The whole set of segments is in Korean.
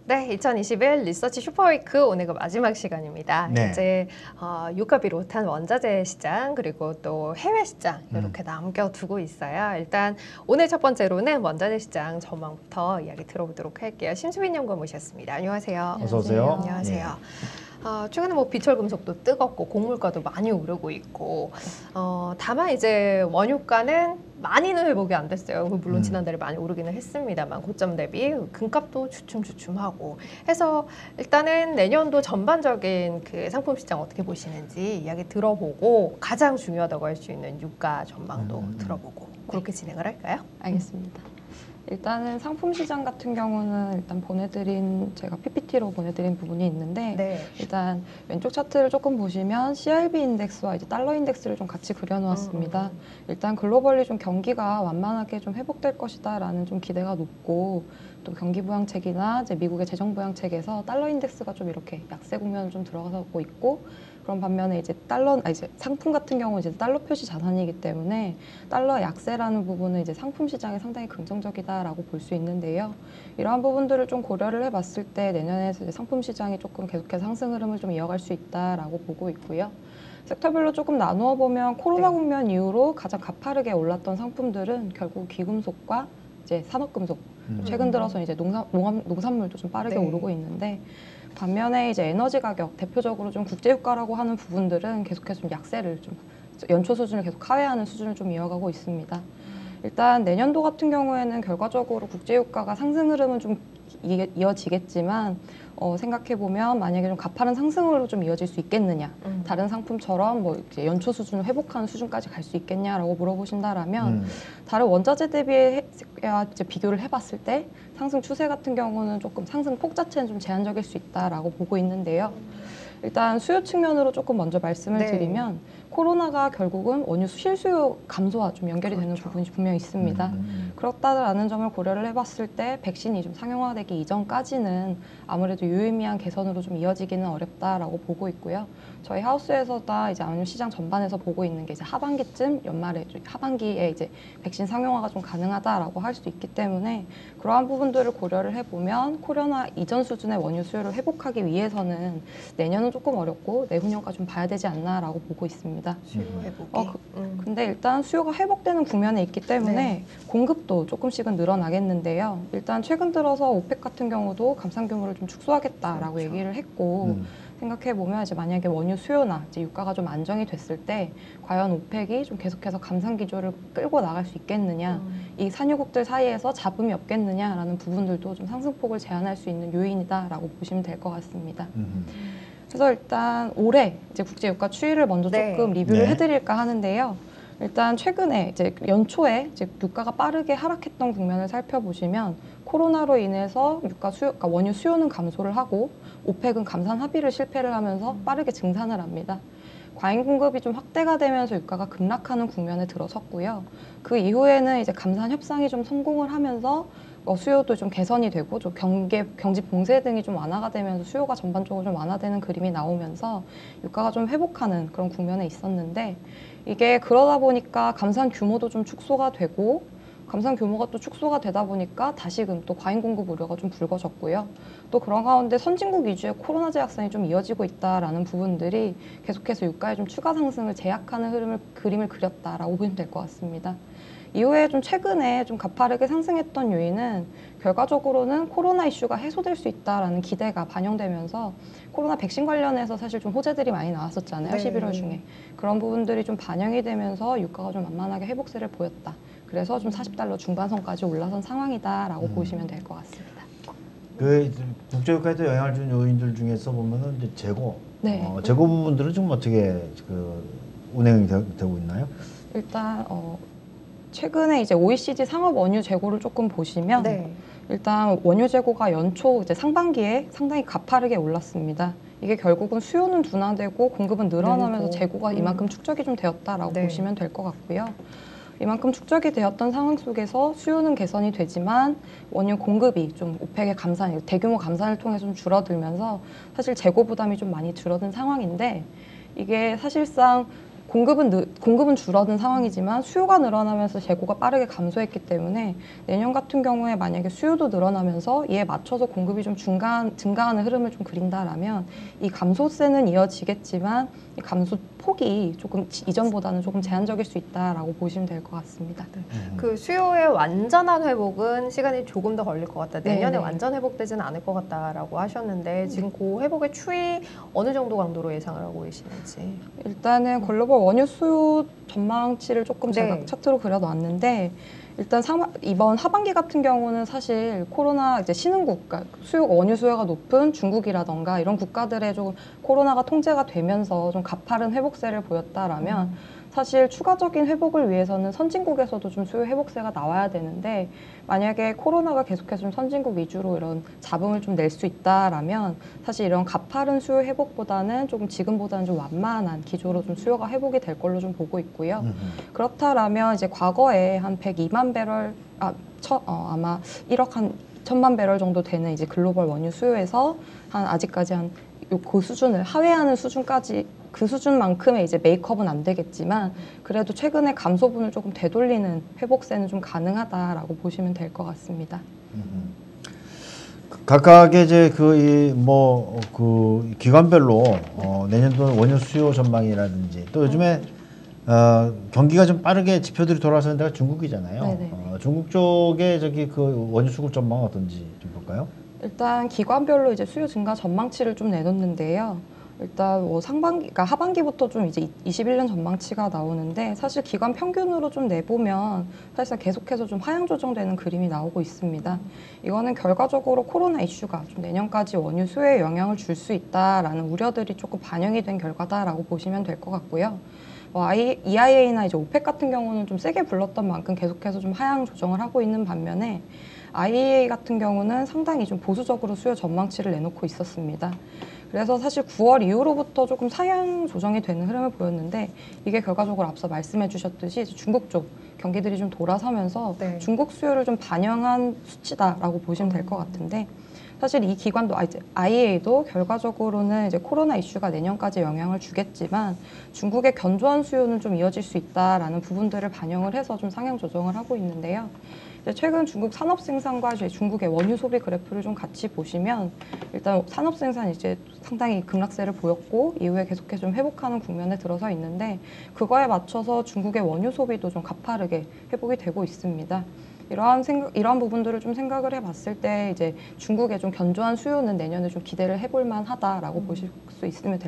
네, 2021 리서치 슈퍼위크 오늘가 마지막 시간입니다. 네. 이제 유가 비롯한 원자재 시장 그리고 또 해외 시장 이렇게 남겨두고 있어요. 일단 오늘 첫 번째로는 원자재 시장 전망부터 이야기 들어보도록 할게요. 심수빈 연구원 모셨습니다. 안녕하세요. 어서 오세요. 안녕하세요. 최근에 뭐 비철 금속도 뜨겁고 곡물가도 많이 오르고 있고 다만 이제 원유가는 많이는 회복이 안 됐어요. 물론 지난달에 많이 오르기는 했습니다만 고점 대비 금값도 주춤주춤하고 해서 일단은 내년도 전반적인 그 상품 시장 어떻게 보시는지 이야기 들어보고 가장 중요하다고 할 수 있는 유가 전망도 들어보고 그렇게 진행을 할까요? 알겠습니다. 일단은 상품 시장 같은 경우는 일단 제가 PPT로 보내드린 부분이 있는데 네. 일단 왼쪽 차트를 조금 보시면 CRB 인덱스와 이제 달러 인덱스를 좀 같이 그려놓았습니다. 일단 글로벌리 좀 경기가 완만하게 좀 회복될 것이다라는 좀 기대가 높고 또 경기 부양책이나 이제 미국의 재정 부양책에서 달러 인덱스가 좀 이렇게 약세 국면을 좀 들어가고 있고 그런 반면에 이제 이제 상품 같은 경우는 이제 달러 표시 자산이기 때문에 달러 약세라는 부분은 이제 상품 시장에 상당히 긍정적이다라고 볼 수 있는데요. 이러한 부분들을 좀 고려를 해봤을 때 내년에 이제 상품 시장이 조금 계속해서 상승 흐름을 좀 이어갈 수 있다라고 보고 있고요. 섹터별로 조금 나누어 보면 코로나 국면 이후로 가장 가파르게 올랐던 상품들은 결국 귀금속과 이제 산업금속, 최근 들어서 이제 농산물도 좀 빠르게 오르고 있는데 반면에 이제 에너지 가격, 대표적으로 좀 국제유가라고 하는 부분들은 계속해서 좀 약세를 좀 연초 수준을 계속 하회하는 수준을 좀 이어가고 있습니다. 일단 내년도 같은 경우에는 결과적으로 국제유가가 상승 흐름은 좀 이어지겠지만 생각해보면 만약에 좀 가파른 상승으로 좀 이어질 수 있겠느냐 다른 상품처럼 뭐 이제 연초 수준을 회복하는 수준까지 갈 수 있겠냐라고 물어보신다라면 다른 원자재 대비해 이제 비교를 해봤을 때 상승 추세 같은 경우는 조금 상승폭 자체는 좀 제한적일 수 있다라고 보고 있는데요. 일단 수요 측면으로 조금 먼저 말씀을 드리면 코로나가 결국은 원유 실수요 감소와 좀 연결이 되는 부분이 분명히 있습니다. 그렇다라는 점을 고려를 해봤을 때 백신이 좀 상용화되기 이전까지는 아무래도 유의미한 개선으로 좀 이어지기는 어렵다라고 보고 있고요. 저희 하우스에서다 이제 원유 시장 전반에서 보고 있는 게 이제 하반기쯤 하반기에 이제 백신 상용화가 좀 가능하다라고 할 수 있기 때문에 그러한 부분들을 고려를 해보면 코로나 이전 수준의 원유 수요를 회복하기 위해서는 내년은 조금 어렵고 내후년까지 좀 봐야 되지 않나라고 보고 있습니다. 수요 회복이. 근데 일단 수요가 회복되는 국면에 있기 때문에 공급도 조금씩은 늘어나겠는데요. 일단 최근 들어서 오펙 같은 경우도 감산 규모를 좀 축소하겠다라고 얘기를 했고 생각해보면 이제 만약에 원유 수요나 이제 유가가 좀 안정이 됐을 때 과연 오펙이 좀 계속해서 감산 기조를 끌고 나갈 수 있겠느냐 이 산유국들 사이에서 잡음이 없겠느냐라는 부분들도 좀 상승폭을 제한할 수 있는 요인이다라고 보시면 될 것 같습니다. 그래서 일단 올해 이제 국제 유가 추이를 먼저 조금 리뷰를 해드릴까 하는데요. 일단 최근에 이제 연초에 이제 유가가 빠르게 하락했던 국면을 살펴보시면 코로나로 인해서 그러니까 원유 수요는 감소를 하고 오펙은 감산 합의를 실패를 하면서 빠르게 증산을 합니다. 과잉 공급이 좀 확대가 되면서 유가가 급락하는 국면에 들어섰고요. 그 이후에는 이제 감산 협상이 좀 성공을 하면서 수요도 좀 개선이 되고 좀 경기 봉쇄 등이 좀 완화가 되면서 수요가 전반적으로 좀 완화되는 그림이 나오면서 유가가 좀 회복하는 그런 국면에 있었는데 이게 그러다 보니까 감산 규모도 좀 축소가 되고 감산 규모가 또 축소가 되다 보니까 다시금 또 과잉 공급 우려가 좀 불거졌고요. 또 그런 가운데 선진국 위주의 코로나 재확산이 좀 이어지고 있다라는 부분들이 계속해서 유가의 좀 추가 상승을 제약하는 그림을 그렸다라고 보시면 될 것 같습니다. 이후에 좀 최근에 좀 가파르게 상승했던 요인은 결과적으로는 코로나 이슈가 해소될 수 있다라는 기대가 반영되면서 코로나 백신 관련해서 사실 좀 호재들이 많이 나왔었잖아요. 11월 중에. 그런 부분들이 좀 반영이 되면서 유가가 좀 만만하게 회복세를 보였다. 그래서 좀 40달러 중반선까지 올라선 상황이다라고 보시면 될 것 같습니다. 그 국제유가에도 영향을 준 요인들 중에서 보면은 이제 재고, 재고 부분들은 좀 어떻게 운행이 되고 있나요? 일단 최근에 이제 OECD 상업 원유 재고를 조금 보시면 일단 원유 재고가 연초 이제 상반기에 상당히 가파르게 올랐습니다. 이게 결국은 수요는 둔화되고 공급은 늘어나면서 재고가 이만큼 축적이 좀 되었다라고 보시면 될 것 같고요. 이만큼 축적이 되었던 상황 속에서 수요는 개선이 되지만 원유 공급이 좀 오펙의 감산, 대규모 감산을 통해서 좀 줄어들면서 사실 재고 부담이 좀 많이 줄어든 상황인데 이게 사실상 공급은 줄어든 상황이지만 수요가 늘어나면서 재고가 빠르게 감소했기 때문에 내년 같은 경우에 만약에 수요도 늘어나면서 이에 맞춰서 공급이 좀 증가하는 흐름을 좀 그린다라면 이 감소세는 이어지겠지만 이 감소 폭이 조금 이전보다는 조금 제한적일 수 있다라고 보시면 될 것 같습니다. 그 수요의 완전한 회복은 시간이 조금 더 걸릴 것 같다. 내년에 네네. 완전 회복되지는 않을 것 같다라고 하셨는데 지금 그 회복의 추이 어느 정도 강도로 예상을 하고 계시는지. 일단은 글로벌 원유 수요 전망치를 조금 네. 제가 차트로 그려놨는데 일단 이번 하반기 같은 경우는 사실 코로나 이제 신흥국, 그러니까 원유 수요가 높은 중국이라던가 이런 국가들의 좀 코로나가 통제가 되면서 좀 가파른 회복세를 보였다라면 사실 추가적인 회복을 위해서는 선진국에서도 좀 수요 회복세가 나와야 되는데 만약에 코로나가 계속해서 좀 선진국 위주로 이런 잡음을 좀 낼 수 있다라면 사실 이런 가파른 수요 회복보다는 조금 지금보다는 좀 완만한 기조로 좀 수요가 회복이 될 걸로 좀 보고 있고요. 그렇다라면 이제 과거에 한 102만 배럴 아마 1억 한 1천만 배럴 정도 되는 이제 글로벌 원유 수요에서 아직까지 그 수준을 하회하는 수준까지 그 수준만큼의 이제 메이크업은 안 되겠지만 그래도 최근에 감소분을 조금 되돌리는 회복세는 좀 가능하다라고 보시면 될 것 같습니다. 각각의 이제 기관별로 내년도 원유 수요 전망이라든지 또 요즘에 경기가 좀 빠르게 지표들이 돌아서는 데가 중국이잖아요. 중국 쪽에 그 원유 수급 전망은 어떤지 좀 볼까요? 일단 기관별로 이제 수요 증가 전망치를 좀 내놓는데요. 일단 그러니까 하반기부터 좀 이제 21년 전망치가 나오는데 사실 기관 평균으로 좀 내보면 사실상 계속해서 좀 하향 조정되는 그림이 나오고 있습니다. 이거는 결과적으로 코로나 이슈가 좀 내년까지 원유 수요에 영향을 줄 수 있다라는 우려들이 조금 반영이 된 결과다라고 보시면 될 것 같고요. EIA나 이제 오펙 같은 경우는 좀 세게 불렀던 만큼 계속해서 좀 하향 조정을 하고 있는 반면에 IEA 같은 경우는 상당히 좀 보수적으로 수요 전망치를 내놓고 있었습니다. 그래서 사실 9월 이후로부터 조금 상향 조정이 되는 흐름을 보였는데 이게 결과적으로 앞서 말씀해 주셨듯이 중국 쪽 경기들이 좀 돌아서면서 중국 수요를 좀 반영한 수치다라고 보시면 될 것 같은데 사실 이 기관도 IEA도 결과적으로는 이제 코로나 이슈가 내년까지 영향을 주겠지만 중국의 견조한 수요는 좀 이어질 수 있다라는 부분들을 반영을 해서 좀 상향 조정을 하고 있는데요. 최근 중국 산업 생산과 중국의 원유 소비 그래프를 좀 같이 보시면 일단 산업 생산이 이제 상당히 급락세를 보였고 이후에 계속해서 좀 회복하는 국면에 들어서 있는데 그거에 맞춰서 중국의 원유 소비도 좀 가파르게 회복이 되고 있습니다. 이러한 부분들을 좀 생각을 해봤을 때 이제 중국의 좀 견조한 수요는 내년에 좀 기대를 해볼 만하다라고 보실 수 있으면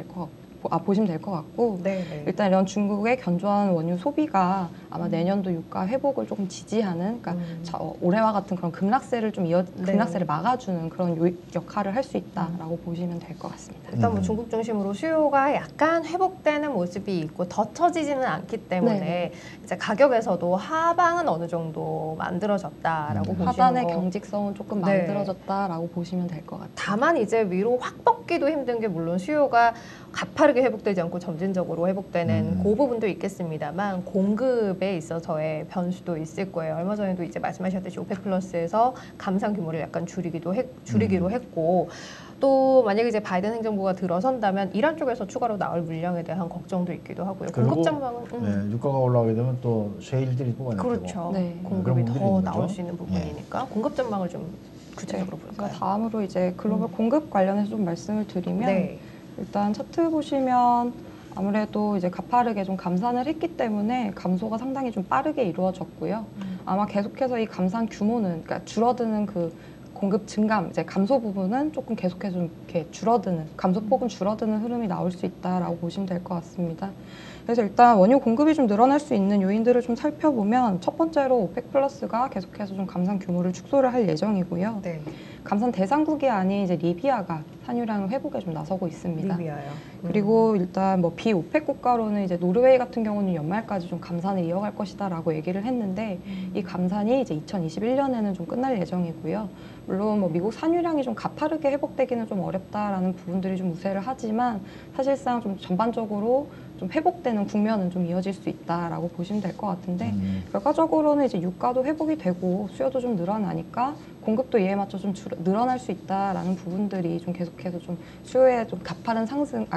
보시면 될 것 같고 일단 이런 중국의 견조한 원유 소비가 아마 내년도 유가 회복을 조금 지지하는 그러니까 올해와 같은 그런 급락세를 급락세를 막아주는 그런 역할을 할 수 있다라고 보시면 될 것 같습니다. 일단 뭐 중국 중심으로 수요가 약간 회복되는 모습이 있고 더 처지지는 않기 때문에 이제 가격에서도 하방은 어느 정도 만들어졌다라고 보시는 하단의 경직성은 조금 만들어졌다라고 보시면 될 것 같아요. 다만 이제 위로 확 뻗기도 힘든 게 물론 수요가 가파르게 회복되지 않고 점진적으로 회복되는 그 부분도 있겠습니다만 공급에 있어서의 변수도 있을 거예요. 얼마 전에도 이제 말씀하셨듯이 오펙 플러스에서 감산 규모를 약간 줄이기로 했고 또 만약에 이제 바이든 행정부가 들어선다면 이란 쪽에서 추가로 나올 물량에 대한 걱정도 있기도 하고요. 공급 전망은 유가가 올라가게 되면 또 셰일들이 뽑아내고 그렇죠. 공급이 더 나올 수 있는 부분이니까 공급 전망을 좀 구체적으로 볼까요? 다음으로 이제 글로벌 공급 관련해서 좀 말씀을 드리면 일단 차트 보시면 아무래도 이제 가파르게 좀 감산을 했기 때문에 감소가 상당히 좀 빠르게 이루어졌고요. 아마 계속해서 이 감산 규모는 그러니까 줄어드는 그 공급 증감, 이제 감소 부분은 조금 계속해서 좀 이렇게 감소폭은 줄어드는 흐름이 나올 수 있다라고 보시면 될 것 같습니다. 그래서 일단 원유 공급이 좀 늘어날 수 있는 요인들을 좀 살펴보면 첫 번째로 오펙 플러스가 계속해서 좀 감산 규모를 축소를 할 예정이고요. 감산 대상국이 아닌 이제 리비아가 산유량 회복에 좀 나서고 있습니다. 리비아요. 그리고 일단 뭐 비오펙 국가로는 이제 노르웨이 같은 경우는 연말까지 좀 감산을 이어갈 것이다라고 얘기를 했는데 이 감산이 이제 2021년에는 좀 끝날 예정이고요. 물론 뭐 미국 산유량이 좀 가파르게 회복되기는 좀 어렵다라는 부분들이 좀 우세를 하지만 사실상 좀 전반적으로 좀 회복되는 국면은 좀 이어질 수 있다라고 보시면 될 것 같은데 결과적으로는 이제 유가도 회복이 되고 수요도 좀 늘어나니까 공급도 이에 맞춰 좀 늘어날 수 있다라는 부분들이 좀 계속해서 좀 수요의 좀 가파른 상승,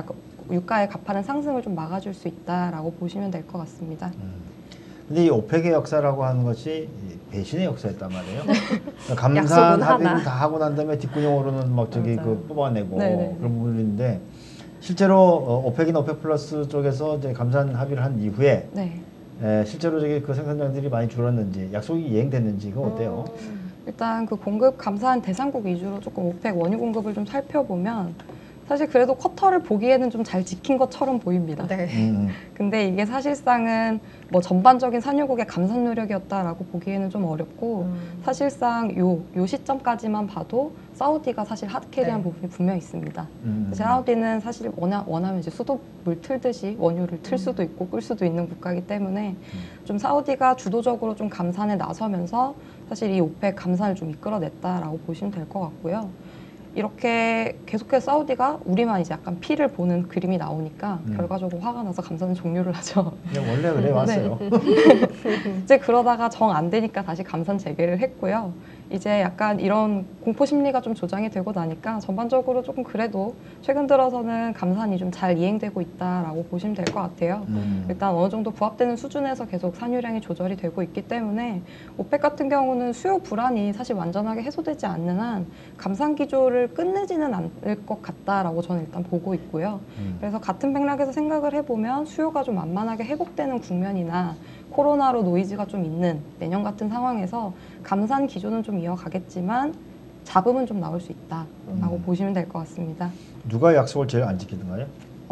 유가의 가파른 상승을 좀 막아줄 수 있다라고 보시면 될 것 같습니다. 근데 이 오펙의 역사라고 하는 것이 배신의 역사였단 말이에요. 감산 약속은 합의를 하나. 다 하고 난 다음에 뒷구녕으로는 막 저기 맞아요. 그 뽑아내고 네네. 그런 부분인데 실제로 오펙이나 오펙 플러스 쪽에서 이제 감산 합의를 한 이후에 네. 실제로 저기 그 생산량들이 많이 줄었는지 약속이 이행됐는지 그거 어때요? 일단 그 공급 감사한 대상국 위주로 조금 오펙 원유 공급을 좀 살펴보면 사실 그래도 쿼터를 보기에는 좀 잘 지킨 것처럼 보입니다. 네. 근데 이게 사실상은 뭐 전반적인 산유국의 감산 노력이었다라고 보기에는 좀 어렵고 사실상 요 시점까지만 봐도 사우디가 사실 핫캐리한 네. 부분이 분명히 있습니다. 사우디는 사실 원하면 이제 수도물 틀듯이 원유를 틀 수도 있고 끌 수도 있는 국가이기 때문에 좀 사우디가 주도적으로 좀 감산에 나서면서 사실 이 오펙 감산을 좀 이끌어냈다라고 보시면 될 것 같고요. 이렇게 계속해서 사우디가 우리만 이제 약간 피를 보는 그림이 나오니까 결과적으로 화가 나서 감사는 종료를 하죠. 그냥 원래 그래 왔어요. 이제 그러다가 정 안 되니까 다시 감산 재개를 했고요. 이제 약간 이런 공포 심리가 좀 조장이 되고 나니까 전반적으로 조금 그래도 최근 들어서는 감산이 좀 잘 이행되고 있다라고 보시면 될 것 같아요. 일단 어느 정도 부합되는 수준에서 계속 산유량이 조절이 되고 있기 때문에 오펙 같은 경우는 수요 불안이 사실 완전하게 해소되지 않는 한 감산 기조를 끝내지는 않을 것 같다라고 저는 일단 보고 있고요. 그래서 같은 맥락에서 생각을 해보면 수요가 좀 만만하게 회복되는 국면이나 코로나로 노이즈가 좀 있는 내년 같은 상황에서 감산 기조는 좀 이어가겠지만 잡음은 좀 나올 수 있다라고 보시면 될 것 같습니다. 누가 약속을 제일 안 지키던가요?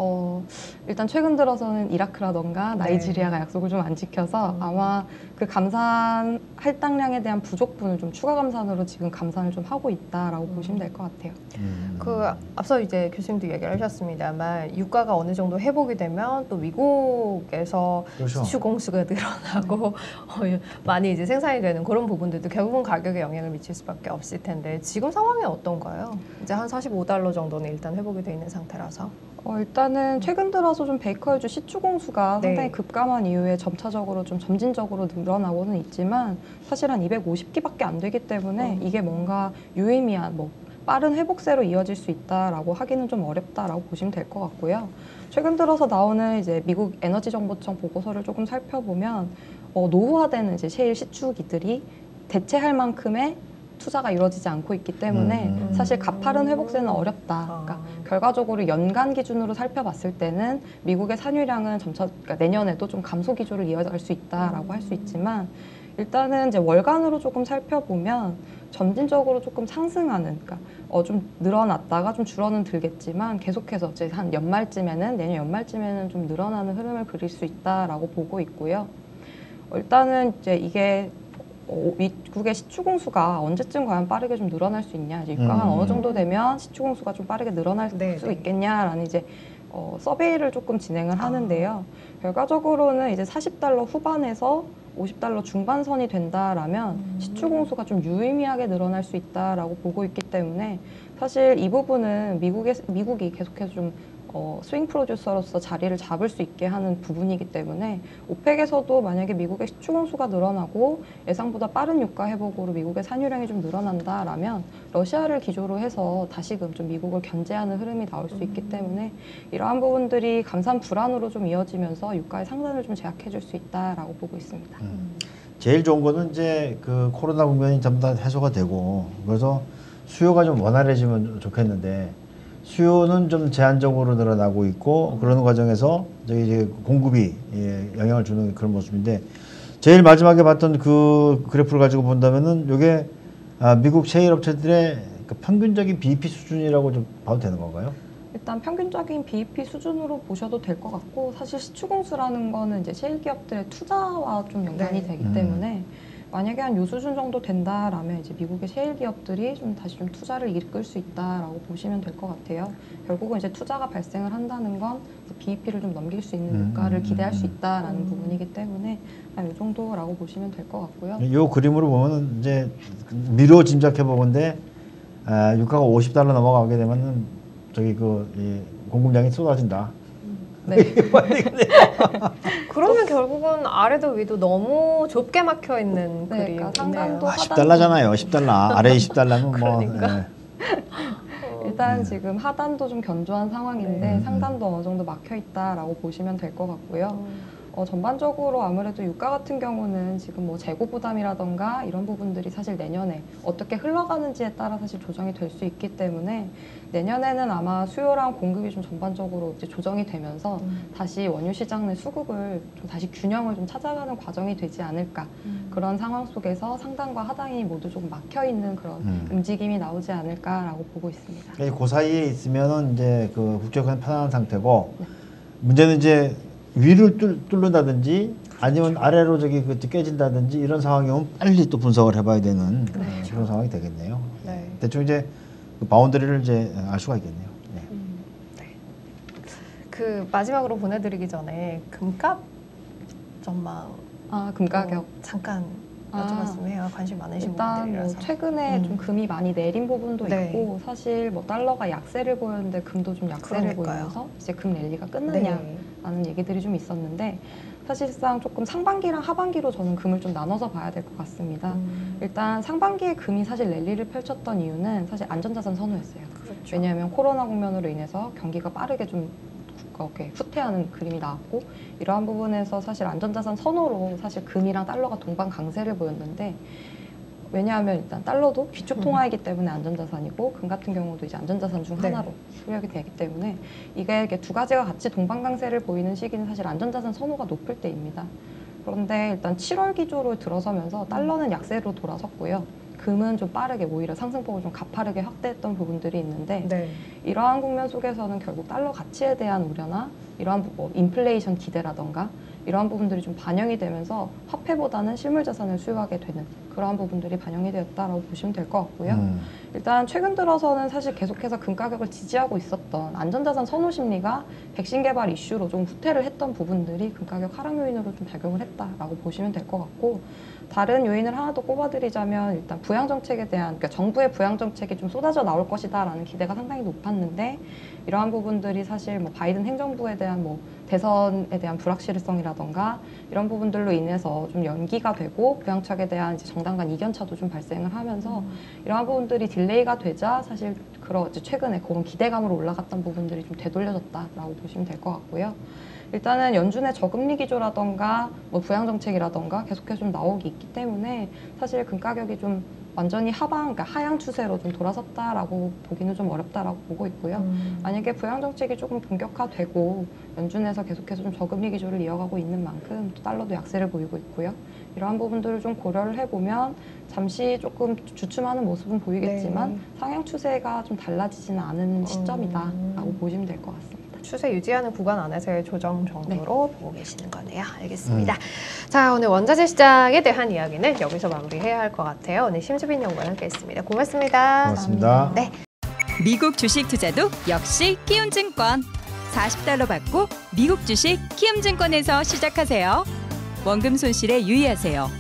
일단 최근 들어서는 이라크라던가 나이지리아가 약속을 좀 안 지켜서 아마 그 감산 할당량에 대한 부족분을 좀 추가 감산으로 지금 감산을 좀 하고 있다라고 보시면 될 것 같아요. 그 앞서 이제 교수님도 얘기를 하셨습니다만 유가가 어느 정도 회복이 되면 또 미국에서 그렇죠. 수출 공수가 늘어나고 많이 이제 생산이 되는 그런 부분들도 결국은 가격에 영향을 미칠 수밖에 없을 텐데 지금 상황이 어떤가요? 이제 한 45달러 정도는 일단 회복이 돼 있는 상태라서. 일단은 최근 들어서 좀 베이커유주 시추 공수가 네. 상당히 급감한 이후에 점차적으로 좀 점진적으로 늘어나고는 있지만 사실 한 250기밖에 안 되기 때문에 이게 뭔가 유의미한 뭐 빠른 회복세로 이어질 수 있다라고 하기는 좀 어렵다라고 보시면 될 것 같고요. 최근 들어서 나오는 이제 미국 에너지정보청 보고서를 조금 살펴보면 노후화되는 이제 셰일 시추기들이 대체할 만큼의 투자가 이루어지지 않고 있기 때문에 사실 가파른 회복세는 어렵다. 그러니까 결과적으로 연간 기준으로 살펴봤을 때는 미국의 산유량은 그러니까 내년에도 좀 감소 기조를 이어갈 수 있다라고 할 수 있지만 일단은 이제 월간으로 조금 살펴보면 점진적으로 조금 상승하는, 그러니까 좀 늘어났다가 좀 줄어는 들겠지만 계속해서 이제 한 내년 연말쯤에는 좀 늘어나는 흐름을 그릴 수 있다라고 보고 있고요. 일단은 이제 이게 미국의 시추 공수가 언제쯤 과연 빠르게 좀 늘어날 수 있냐, 이제 유가가 어느 정도 되면 시추 공수가 좀 빠르게 늘어날 수 있겠냐라는 이제 서베이를 조금 진행을 하는데요. 결과적으로는 이제 40달러 후반에서 50달러 중반선이 된다라면 시추 공수가 좀 유의미하게 늘어날 수 있다라고 보고 있기 때문에 사실 이 부분은 미국이 계속해서 좀 스윙 프로듀서로서 자리를 잡을 수 있게 하는 부분이기 때문에 오펙에서도 만약에 미국의 시추 공수가 늘어나고 예상보다 빠른 유가 회복으로 미국의 산유량이 좀 늘어난다라면 러시아를 기조로 해서 다시금 좀 미국을 견제하는 흐름이 나올 수 있기 때문에 이러한 부분들이 감산 불안으로 좀 이어지면서 유가의 상단을 좀 제약해 줄 수 있다라고 보고 있습니다. 제일 좋은 거는 이제 그 코로나 국면이 전부 다 해소가 되고 그래서 수요가 좀 원활해지면 좋겠는데 수요는 좀 제한적으로 늘어나고 있고 그러는 과정에서 저기 이제 공급이 영향을 주는 그런 모습인데 제일 마지막에 봤던 그 그래프를 가지고 본다면은 이게 미국 셰일 업체들의 그 평균적인 BEP 수준이라고 좀 봐도 되는 건가요? 일단 평균적인 BEP 수준으로 보셔도 될 것 같고 사실 시추 공수라는 거는 이제 셰일 기업들의 투자와 좀 연관이 되기 때문에 만약에 한 요 수준 정도 된다라면 이제 미국의 셰일 기업들이 좀 다시 좀 투자를 이끌 수 있다라고 보시면 될 것 같아요. 결국은 이제 투자가 발생을 한다는 건 BEP를 좀 넘길 수 있는 유가를 기대할 수 있다라는 부분이기 때문에 한 요 정도라고 보시면 될 것 같고요. 이 그림으로 보면은 이제 미로 짐작해 보건데 유가가 50달러 넘어가게 되면은 저기 공급량이 쏟아진다. 네. 그러면 결국은 아래도 위도 너무 좁게 막혀 있는 그러니까 그림이네요. 상단도 10달러잖아요. 10달러. 아래 20달러면 뭐. 그러니까. 일단 지금 하단도 좀 견조한 상황인데 상단도 어느 정도 막혀 있다라고 보시면 될 것 같고요. 전반적으로 아무래도 유가 같은 경우는 지금 뭐 재고 부담이라던가 이런 부분들이 사실 내년에 어떻게 흘러가는지에 따라 사실 조정이 될 수 있기 때문에 내년에는 아마 수요랑 공급이 좀 전반적으로 이제 조정이 되면서 다시 원유 시장 내 수급을 좀 다시 균형을 좀 찾아가는 과정이 되지 않을까. 그런 상황 속에서 상단과 하단이 모두 조금 막혀 있는 그런 움직임이 나오지 않을까라고 보고 있습니다. 그 사이에 있으면은 이제 그 국제유가는 편안한 상태고 문제는 이제 위를 뚫는다든지 아니면 아래로 저기 그 깨진다든지 이런 상황이면 빨리 또 분석을 해봐야 되는 그런 상황이 되겠네요. 네. 대충 이제 그 바운더리를 이제 알 수가 있겠네요. 네. 네. 그 마지막으로 보내드리기 전에 금값 전망 금 가격 잠깐 여쭤봤으면 해요. 관심 많으신 일단 뭐 분들이라서. 최근에 좀 금이 많이 내린 부분도 네. 있고 사실 뭐 달러가 약세를 보였는데 금도 좀 약세를 그러니까요. 보이면서 이제 금 랠리가 끝나냐라는 얘기들이 좀 있었는데 사실상 조금 상반기랑 하반기로 저는 금을 좀 나눠서 봐야 될 것 같습니다. 일단 상반기에 금이 사실 랠리를 펼쳤던 이유는 사실 안전자산 선호였어요. 그렇죠. 왜냐하면 코로나 국면으로 인해서 경기가 빠르게 좀 이렇게 후퇴하는 그림이 나왔고 이러한 부분에서 사실 안전자산 선호로 사실 금이랑 달러가 동반 강세를 보였는데 왜냐하면 일단 달러도 기축 통화이기 때문에 안전자산이고 금 같은 경우도 이제 안전자산 중 하나로 수력이 되기 때문에 이게 두 가지가 같이 동반 강세를 보이는 시기는 사실 안전자산 선호가 높을 때입니다. 그런데 일단 7월 기조로 들어서면서 달러는 약세로 돌아섰고요. 금은 좀 빠르게 오히려 상승폭을 좀 가파르게 확대했던 부분들이 있는데 이러한 국면 속에서는 결국 달러 가치에 대한 우려나 이러한 뭐 인플레이션 기대라던가 이러한 부분들이 좀 반영이 되면서 화폐보다는 실물 자산을 수요하게 되는 그러한 부분들이 반영이 되었다라고 보시면 될 것 같고요. 일단 최근 들어서는 사실 계속해서 금 가격을 지지하고 있었던 안전자산 선호 심리가 백신 개발 이슈로 좀 후퇴를 했던 부분들이 금 가격 하락 요인으로 좀 작용을 했다라고 보시면 될 것 같고 다른 요인을 하나 더 꼽아드리자면 일단 부양 정책에 대한 그러니까 정부의 부양 정책이 좀 쏟아져 나올 것이다라는 기대가 상당히 높았는데 이러한 부분들이 사실 뭐 바이든 행정부에 대한 뭐 대선에 대한 불확실성이라던가 이런 부분들로 인해서 좀 연기가 되고 부양책에 대한 이제 정당 간 이견차도 좀 발생을 하면서 이러한 부분들이 딜레이가 되자 사실 최근에 그런 기대감으로 올라갔던 부분들이 좀 되돌려졌다라고 보시면 될 것 같고요. 일단은 연준의 저금리 기조라던가 뭐 부양 정책이라던가 계속해서 좀 나오기 있기 때문에 사실 금 가격이 좀 완전히 그러니까 하향 추세로 좀 돌아섰다라고 보기는 좀 어렵다라고 보고 있고요. 만약에 부양 정책이 조금 본격화되고 연준에서 계속해서 좀 저금리 기조를 이어가고 있는 만큼 또 달러도 약세를 보이고 있고요. 이러한 부분들을 좀 고려를 해보면 잠시 조금 주춤하는 모습은 보이겠지만 상향 추세가 좀 달라지지는 않은 시점이다라고 보시면 될 것 같습니다. 추세 유지하는 구간 안에서의 조정 정도로 보고 계시는 거네요. 알겠습니다. 자, 오늘 원자재 시장에 대한 이야기는 여기서 마무리해야 할 것 같아요. 오늘 심수빈 연구원 함께했습니다. 고맙습니다. 고맙습니다. 네. 미국 주식 투자도 역시 키움증권. $40 받고 미국 주식 키움증권에서 시작하세요. 원금 손실에 유의하세요.